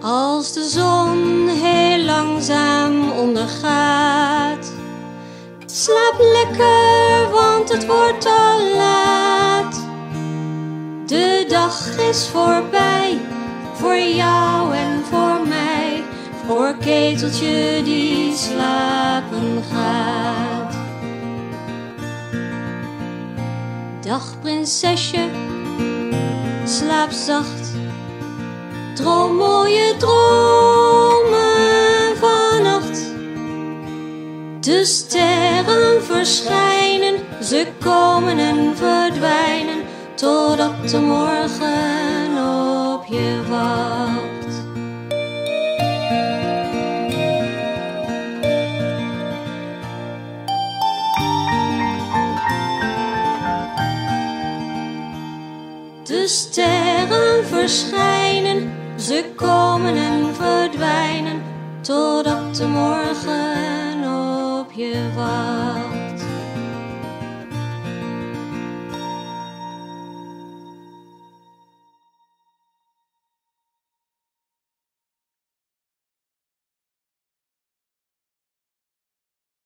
Als de zon heel langzaam ondergaat, slaap lekker, want het wordt al laat. De dag is voorbij, voor jou en voor mij, voor Keteltje die slapen gaat. Dag prinsesje, slaap zacht, droom mooie dromen vannacht. De sterren verschijnen, ze komen en verdwijnen, totdat de morgen op je wacht. De sterren verschijnen, ze komen en verdwijnen, totdat de morgen op je wacht.